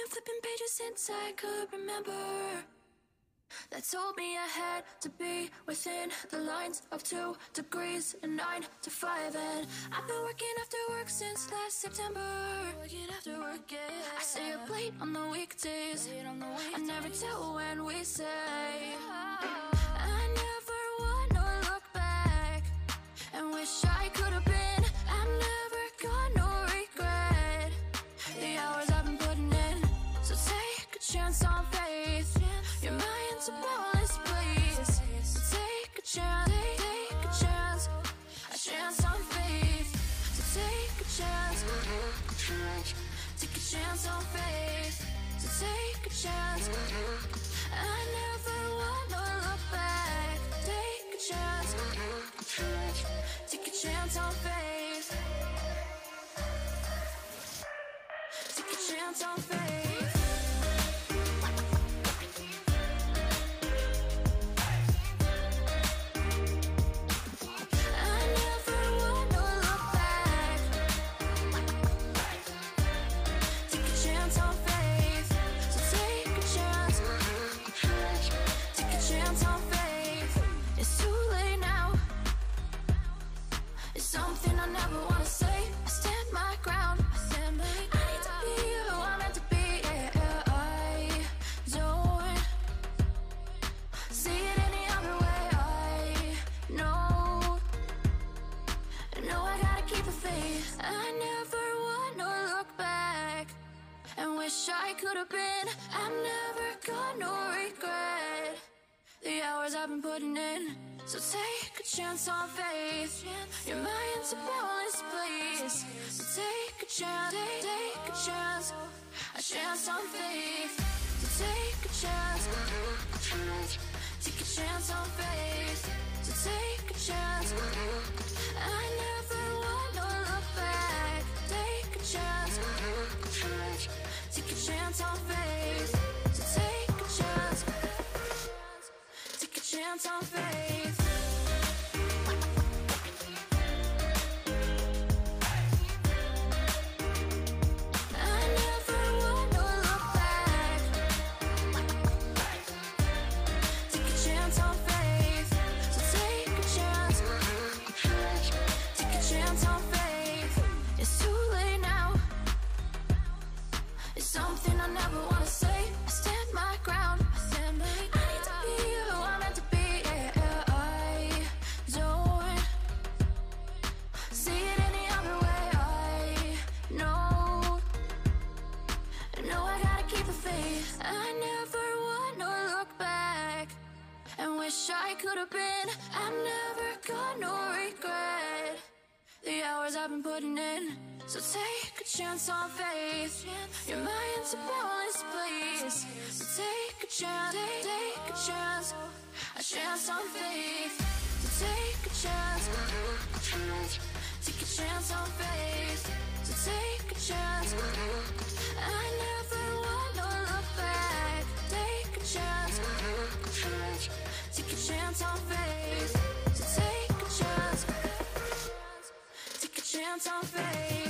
been flipping pages since I could remember, that told me I had to be within the lines of 2 degrees and 9 to 5. And I've been working after work since last September. Working after work, yeah. I stay up late on the weekdays. I never tell when we say. I never wanna look back and wish I could have been. I'm never gonna regret the hours I've been putting in. So take a chance on faith. Your mind's a boundless place. So take a chance, take a chance, a chance on faith. So take a chance, take a chance on faith. So take a chance. I never wanna look back. Take a chance, take a chance on faith. Take a chance on faith. I could have been. I'm never gonna regret the hours I've been putting in. So take a chance on faith. Your mind's a boundless place. So take a chance, take a chance, a chance on faith. So take a chance, take a chance on faith. So take a chance. I never wanna look back. Take a chance. Take a chance on faith. So take a chance. Take a chance on faith. I never wanna look back. Take a chance on faith. So take a chance. Take a chance on faith. It's too late now. It's something I never wanna say. I stand my ground. I need to be who I'm meant to be. Yeah, I don't see it any other way. I know I gotta keep the faith. I never wanna look back and wish I could have been. I'm never gonna regret the hours I've been putting in. So take a chance on faith. Your mind's a boundless place. So take a chance, take a chance, a chance on faith. So take a chance, take a chance on faith. So take a chance. I never wanna look back. Take a chance, take a chance on faith. So take a chance, take a chance on faith.